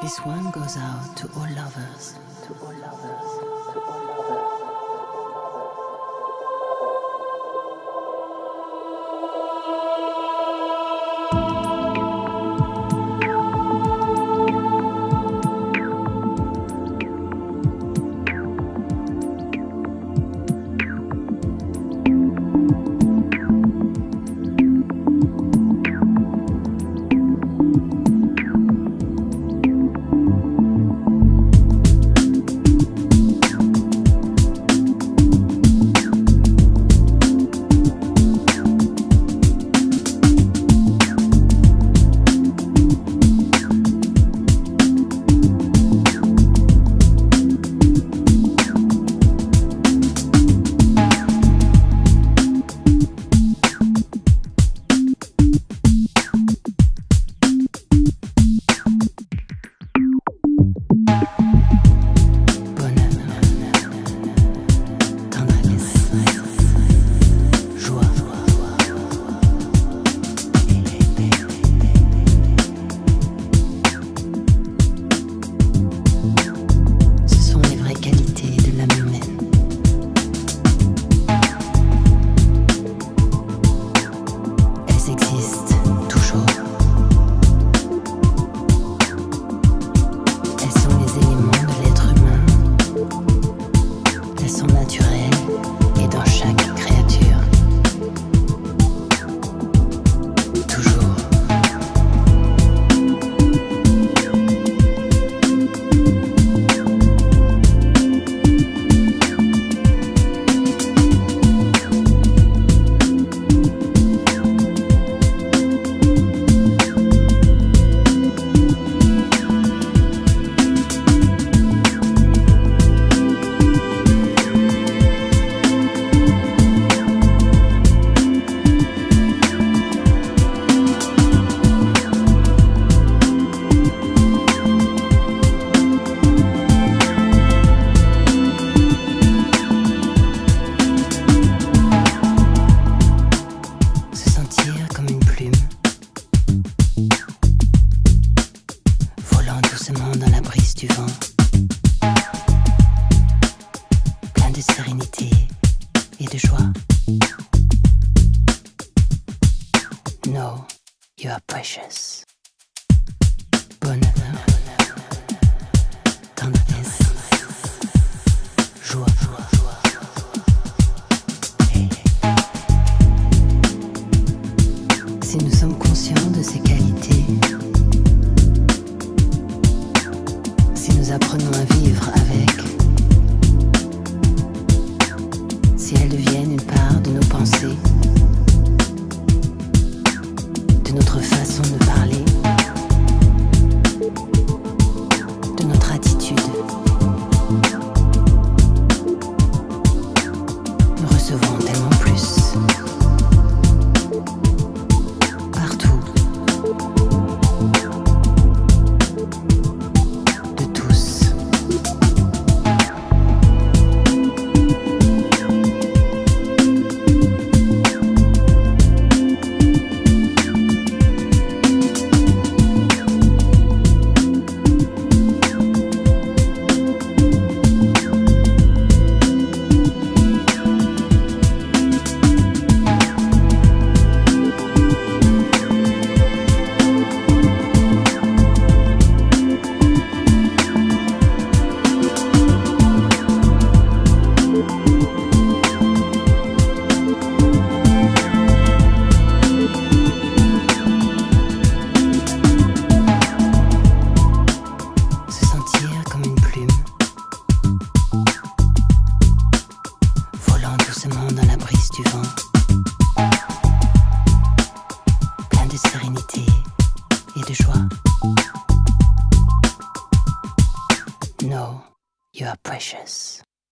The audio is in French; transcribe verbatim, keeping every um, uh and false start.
This one goes out to all lovers, to all lovers, to all lovers. Dans la brise du vent, plein de sérénité et de joie. Know you are precious. Bonheur, tendresse, joie. Si nous sommes conscients de ces qualités, nous apprenons à vivre avec, si elles deviennent une part de nos pensées, de notre façon de parler, de notre attitude, nous recevons tellement plus. Partout. Dans la brise du vent, plein de sérénité et de joie. Know you are precious.